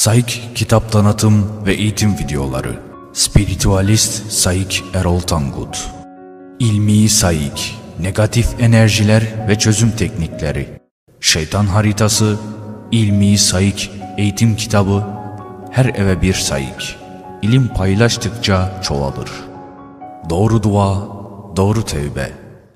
Saik kitap tanıtım ve eğitim videoları. Spiritualist Saik Erol Tangut. İlmi Saik, negatif enerjiler ve çözüm teknikleri. Şeytan haritası, İlmi Saik eğitim kitabı, her eve bir Saik. İlim paylaştıkça çoğalır. Doğru dua, doğru tevbe.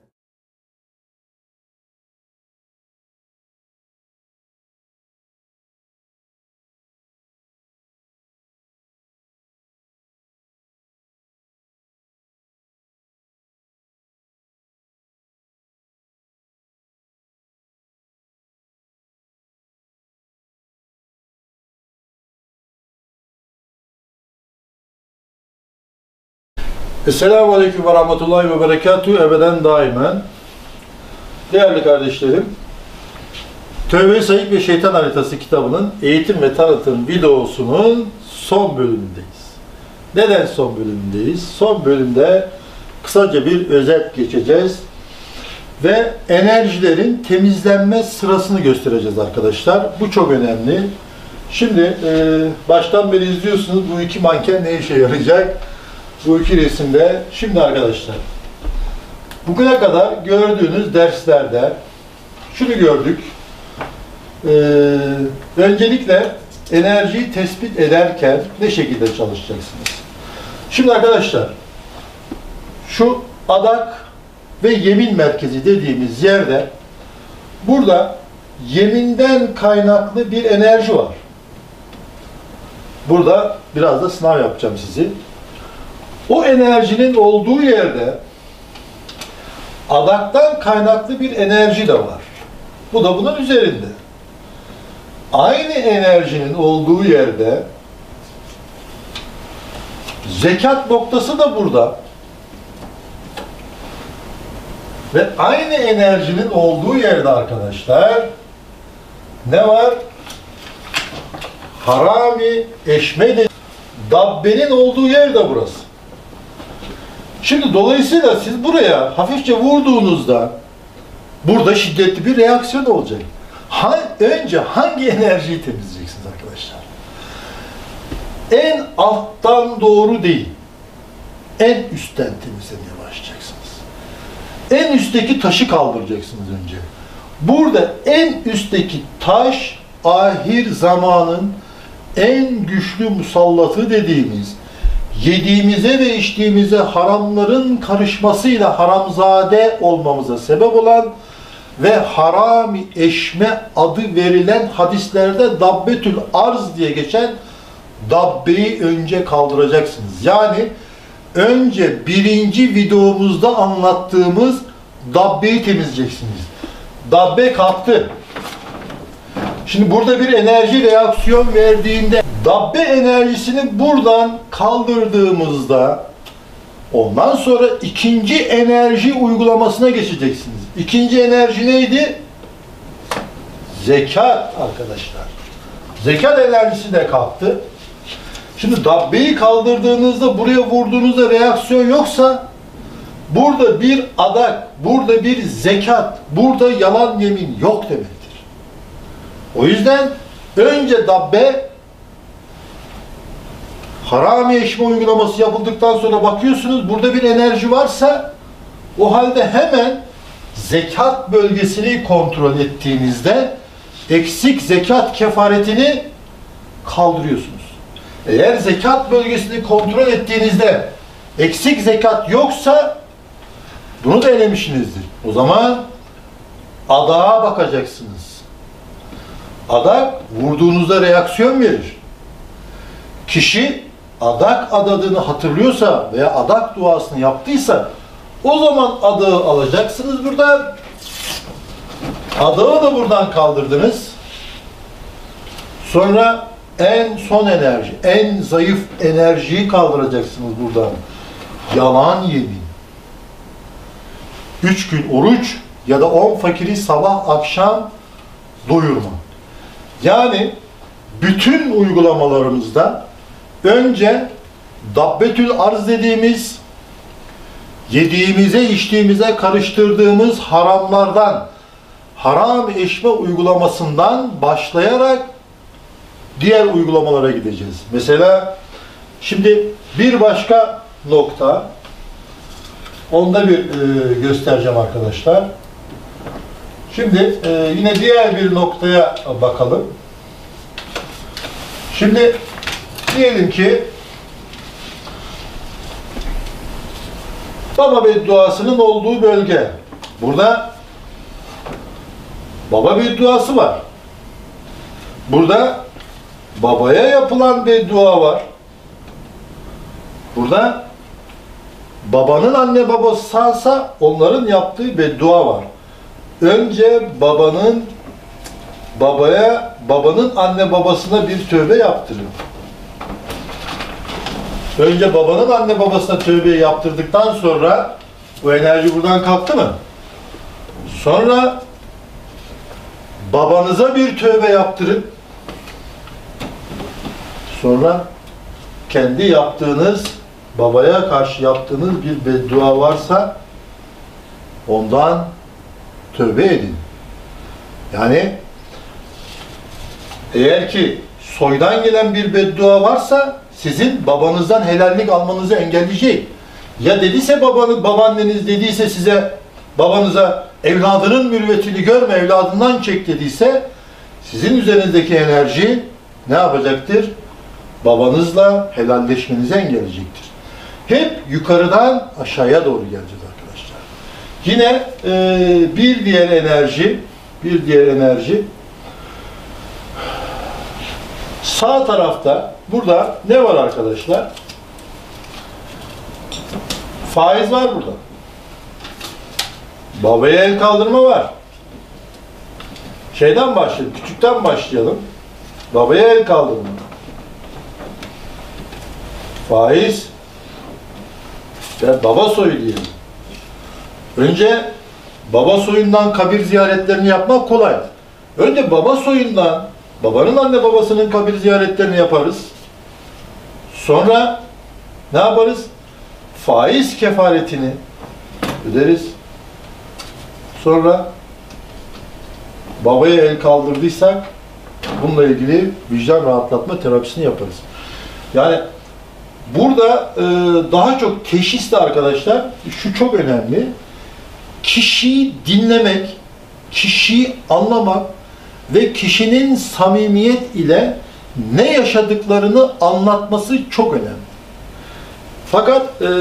Esselamu Aleyküm ve Rahmetullahi ve Berekatuhu ebeden daimen. Değerli kardeşlerim, Tövbe-i Saik ve Şeytan Haritası kitabının eğitim ve tanıtım videosunun son bölümündeyiz. Neden son bölümündeyiz? Son bölümde kısaca bir özet geçeceğiz ve enerjilerin temizlenme sırasını göstereceğiz arkadaşlar. Bu çok önemli. Şimdi baştan beri izliyorsunuz, bu iki manken ne işe yarayacak? Bu iki resimde. Şimdi arkadaşlar, bugüne kadar gördüğünüz derslerde şunu gördük. Öncelikle enerjiyi tespit ederken ne şekilde çalışacaksınız? Şimdi arkadaşlar, şu adak ve yemin merkezi dediğimiz yerde burada yeminden kaynaklı bir enerji var. Burada biraz da sınav yapacağım sizi. O enerjinin olduğu yerde adaktan kaynaklı bir enerji de var. Bu da bunun üzerinde. Aynı enerjinin olduğu yerde zekat noktası da burada. Ve aynı enerjinin olduğu yerde arkadaşlar ne var? Harami, eşme, dabbenin olduğu yer de burası. Şimdi dolayısıyla siz buraya hafifçe vurduğunuzda burada şiddetli bir reaksiyon olacak. Önce hangi enerjiyi temizleyeceksiniz arkadaşlar? En alttan doğru değil, en üstten temizlemeye başlayacaksınız. En üstteki taşı kaldıracaksınız önce. Burada en üstteki taş, ahir zamanın en güçlü musallatı dediğimiz, yediğimize ve içtiğimize haramların karışmasıyla haramzade olmamıza sebep olan ve harami eşme adı verilen hadislerde dabbetül arz diye geçen dabbeyi önce kaldıracaksınız. Yani önce birinci videomuzda anlattığımız dabbeyi temizleyeceksiniz. Dabbe kalktı. Şimdi burada bir enerji reaksiyon verdiğinde dabbe enerjisini buradan kaldırdığımızda ondan sonra ikinci enerji uygulamasına geçeceksiniz. İkinci enerji neydi? Zekat arkadaşlar. Zekat enerjisi de kalktı. Şimdi dabbeyi kaldırdığınızda, buraya vurduğunuzda reaksiyon yoksa burada bir adak, burada bir zekat, burada yalan yemin yok demektir. O yüzden önce dabbe harami eşme uygulaması yapıldıktan sonra bakıyorsunuz burada bir enerji varsa o halde hemen zekat bölgesini kontrol ettiğinizde eksik zekat kefaretini kaldırıyorsunuz. Eğer zekat bölgesini kontrol ettiğinizde eksik zekat yoksa bunu da elemişsinizdir. O zaman adağa bakacaksınız. Adak vurduğunuzda reaksiyon verir. Kişi adak adadığını hatırlıyorsa veya adak duasını yaptıysa o zaman adağı alacaksınız buradan. Adağı da buradan kaldırdınız. Sonra en son enerji, en zayıf enerjiyi kaldıracaksınız buradan. Yalan yemin. 3 gün oruç ya da 10 fakiri sabah akşam doyurma. Yani bütün uygulamalarımızda önce dabbetül arz dediğimiz yediğimize içtiğimize karıştırdığımız haramlardan, haram eşme uygulamasından başlayarak diğer uygulamalara gideceğiz. Mesela şimdi bir başka nokta, onda bir göstereceğim arkadaşlar. Şimdi yine diğer bir noktaya bakalım. Şimdi diyelim ki baba bedduasının olduğu bölge. Burada baba bedduası var. Burada babaya yapılan beddua var. Burada babanın anne babası sağsa onların yaptığı beddua var. Önce babanın anne babasına bir tövbe yaptırın. Önce babanın anne babasına tövbe yaptırdıktan sonra bu enerji buradan kalktı mı? Sonra babanıza bir tövbe yaptırın. Sonra kendi yaptığınız, babaya karşı yaptığınız bir beddua varsa ondan tövbe edin. Yani eğer ki soydan gelen bir beddua varsa sizin babanızdan helallik almanızı engelleyecek. Ya dediyse babaanneniz dediyse size, babanıza evladının mürüvvetini görme, evladından çek dediyse sizin üzerinizdeki enerji ne yapacaktır? Babanızla helalleşmenizi engelleyecektir. Hep yukarıdan aşağıya doğru geleceğiz arkadaşlar. Yine bir diğer enerji sağ tarafta burada ne var arkadaşlar? Faiz var burada. Babaya el kaldırma var. Şeyden başlayalım, küçükten başlayalım. Babaya el kaldırma. Faiz ve baba soyu diyelim. Önce baba soyundan kabir ziyaretlerini yapmak kolay. Önce baba soyundan, babanın anne babasının kabir ziyaretlerini yaparız. Sonra ne yaparız? Faiz kefaretini öderiz. Sonra babaya el kaldırdıysak bununla ilgili vicdan rahatlatma terapisini yaparız. Yani burada daha çok teşhisle arkadaşlar şu çok önemli. Kişiyi dinlemek, kişiyi anlamak ve kişinin samimiyet ile ne yaşadıklarını anlatması çok önemli. Fakat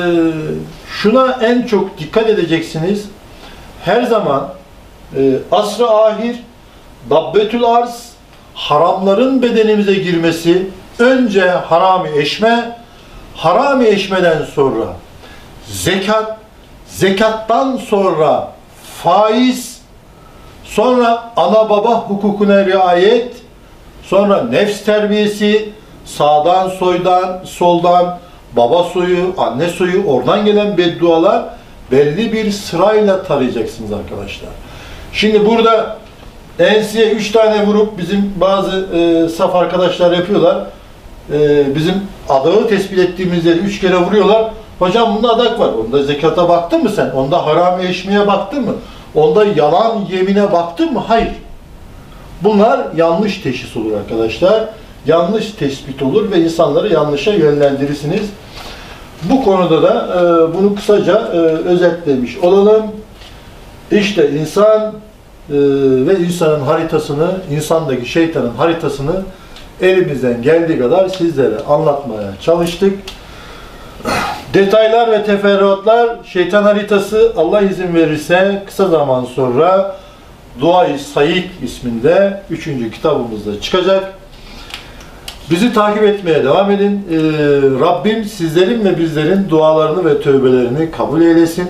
şuna en çok dikkat edeceksiniz. Her zaman asr-ı ahir, dabbetül arz, haramların bedenimize girmesi, önce haram-ı eşme, haram-ı eşmeden sonra zekat, zekattan sonra faiz, sonra ana baba hukukuna riayet, sonra nefs terbiyesi, sağdan, soydan, soldan, baba soyu, anne soyu, oradan gelen beddualar belli bir sırayla tarayacaksınız arkadaşlar. Şimdi burada enseye 3 tane vurup bizim bazı saf arkadaşlar yapıyorlar. Bizim adağı tespit ettiğimiz yeri 3 kere vuruyorlar. Hocam bunda adak var. Onda zekata baktın mı sen? Onda haram eşmeye baktın mı? Onda yalan yemine baktın mı? Hayır. Bunlar yanlış teşhis olur arkadaşlar. Yanlış tespit olur ve insanları yanlışa yönlendirirsiniz. Bu konuda da bunu kısaca özetlemiş olalım. İşte insan ve insanın haritasını, insandaki şeytanın haritasını elimizden geldiği kadar sizlere anlatmaya çalıştık. Detaylar ve teferruatlar, şeytan haritası Allah izin verirse kısa zaman sonra Dua-i Saik isminde 3. kitabımızda çıkacak. Bizi takip etmeye devam edin. Rabbim sizlerin ve bizlerin dualarını ve tövbelerini kabul eylesin.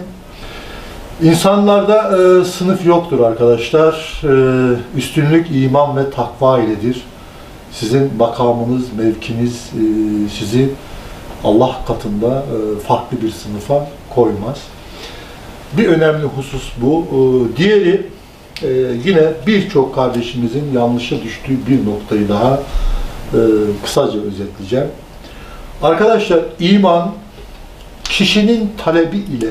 İnsanlarda sınıf yoktur arkadaşlar. Üstünlük iman ve takva iledir. Sizin makamınız, mevkiniz sizi Allah katında farklı bir sınıfa koymaz. Bir önemli husus bu. Diğeri yine birçok kardeşimizin yanlışa düştüğü bir noktayı daha kısaca özetleyeceğim. Arkadaşlar iman kişinin talebi ile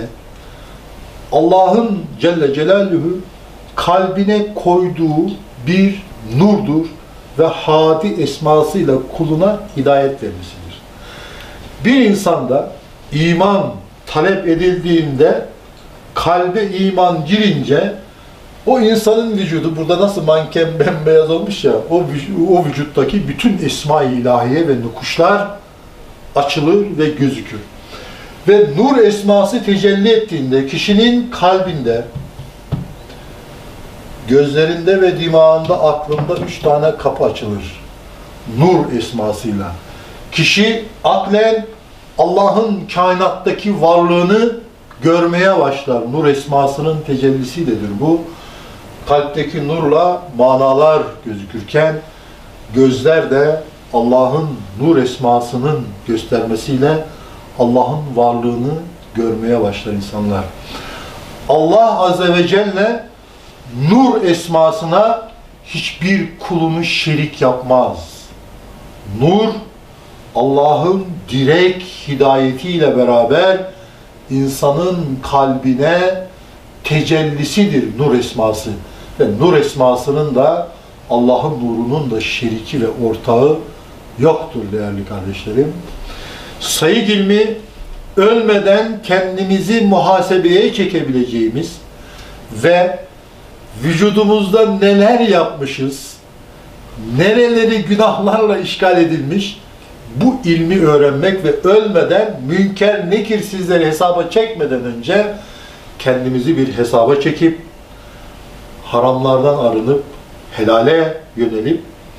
Allah'ın Celle Celaluhu kalbine koyduğu bir nurdur, ve Hadi esmasıyla kuluna hidayet vermesidir. Bir insanda iman talep edildiğinde, kalbe iman girince, o insanın vücudu, burada nasıl manken bembeyaz olmuş ya, o vücuttaki bütün esma-i ilahiye ve nukuşlar açılır ve gözükür. Ve nur esması tecelli ettiğinde, kişinin kalbinde, gözlerinde ve dimağında, aklında 3 tane kapı açılır. Nur esmasıyla. Kişi aklen Allah'ın kainattaki varlığını görmeye başlar. Nur esmasının tecellisidir bu. Kalpteki nurla manalar gözükürken, gözler de Allah'ın nur esmasının göstermesiyle Allah'ın varlığını görmeye başlar insanlar. Allah Azze ve Celle nur esmasına hiçbir kulunu şerik yapmaz. Nur, Allah'ın direkt hidayetiyle beraber insanın kalbine tecellisidir nur esması. Ve nur esmasının da Allah'ın nurunun da şeriki ve ortağı yoktur değerli kardeşlerim. Sayık ilmi, ölmeden kendimizi muhasebeye çekebileceğimiz ve vücudumuzda neler yapmışız, nereleri günahlarla işgal edilmiş, bu ilmi öğrenmek ve ölmeden münker nekir sizleri hesaba çekmeden önce kendimizi bir hesaba çekip haramlardan arınıp helale yönelip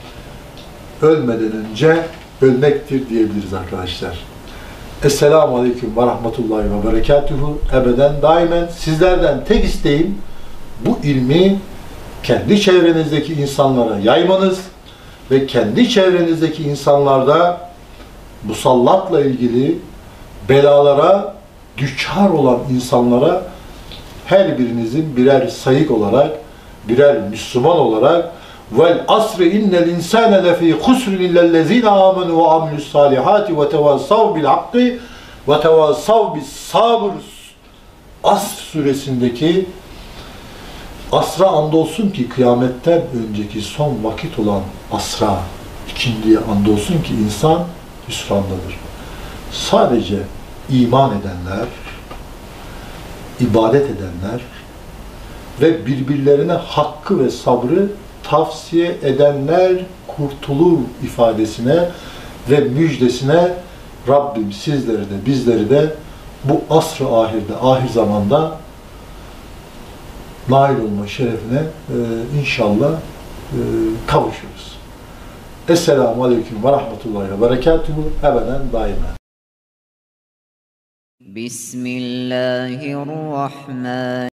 ölmeden önce ölmektir diyebiliriz arkadaşlar. Esselamu Aleyküm ve Rahmetullahi ve Berekatuhu. Ebeden daimen sizlerden tek isteğim bu ilmi kendi çevrenizdeki insanlara yaymanız ve kendi çevrenizdeki insanlarda musallatla ilgili belalara düçar olan insanlara her birinizin birer sayık olarak, birer Müslüman olarak vel asri innel insane lefî husrin illellezîne âmenû ve amilussâlihâti ve tevâssav bil hakkı ve tevâssav bis sabr Asr suresindeki asra andolsun ki kıyametten önceki son vakit olan asra, ikindiye andolsun ki insan hüsrandadır. Sadece iman edenler, ibadet edenler ve birbirlerine hakkı ve sabrı tavsiye edenler kurtulur ifadesine ve müjdesine Rabbim sizleri de bizleri de bu asr-ı ahirde, ahir zamanda nail olma şerefine inşallah kavuşuruz. Esselamu Aleyküm ve Rahmetullahi ve Berekatuhu. Ebeden daima. Bismillahirrahmanirrahim.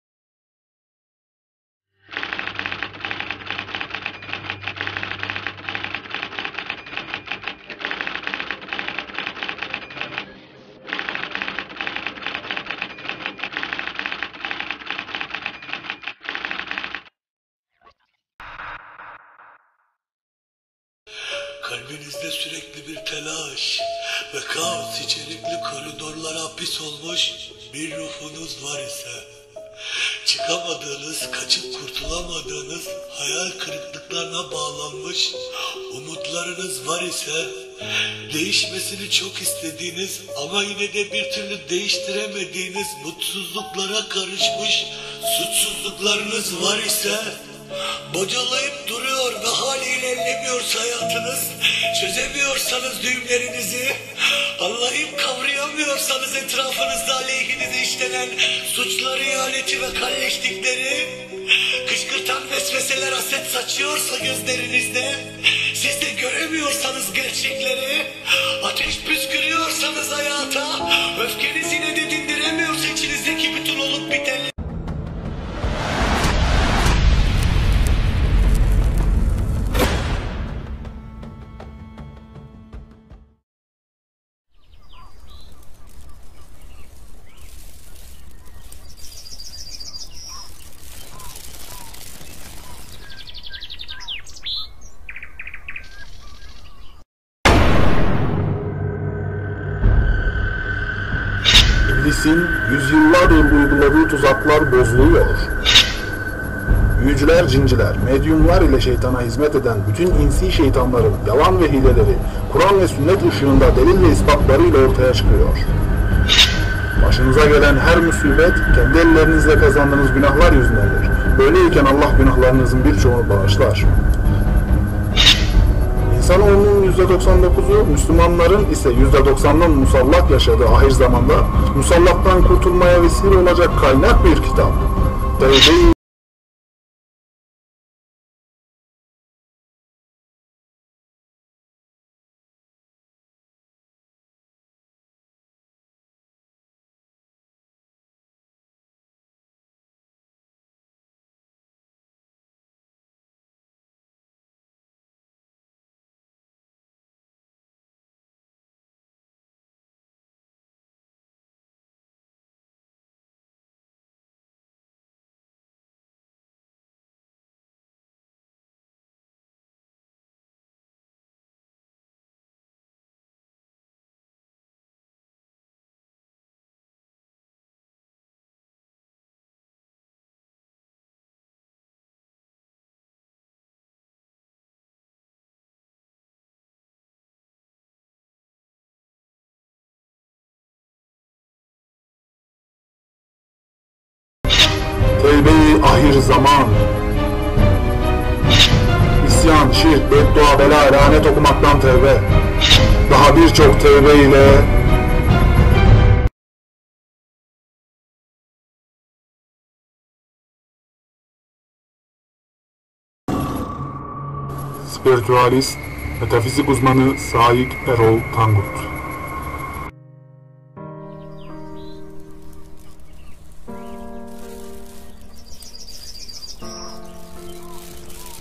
Kalbinizde sürekli bir telaş ve kaos içerikli koridorlara hapis olmuş bir ruhunuz var ise, çıkamadığınız, kaçıp kurtulamadığınız hayal kırıklıklarına bağlanmış umutlarınız var ise, değişmesini çok istediğiniz ama yine de bir türlü değiştiremediğiniz mutsuzluklara karışmış suçsuzluklarınız var ise, bocalayıp duruyor ve haliyle ellemiyorsa hayatınız, çözemiyorsanız düğümlerinizi, anlayıp kavrayamıyorsanız etrafınızda aleyhinize işlenen suçları, ihaneti ve kalleşlikleri, kışkırtan vesveseler haset saçıyorsa gözlerinizde, siz de göremiyorsanız gerçekleri, ateş püskürüyorsanız hayata, öfkeniz yine de dindiremiyorsa içinizdeki bütün olup bitenleri, İblisin yüzyıllardır uyguladığı tuzaklar bozuluyor. büyücüler, cinciler, medyumlar ile şeytana hizmet eden bütün insi şeytanların yalan ve hileleri Kur'an ve sünnet ışığında delil ve ispatlarıyla ortaya çıkıyor. Başınıza gelen her musibet kendi ellerinizle kazandığınız günahlar yüzündendir. Böyleyken Allah günahlarınızın birçoğunu bağışlar. İnsanoğlunun %99'u, Müslümanların ise %90'ının musallat yaşadığı ahir zamanda musallattan kurtulmaya vesile olacak kaynak bir kitap. Tevbe-i ahir zaman. İsyan, şirk, beddua, bela, lanet okumaktan tevbe. Daha birçok tevbe ile spiritüalist, metafizik uzmanı Saik Erol Tangut.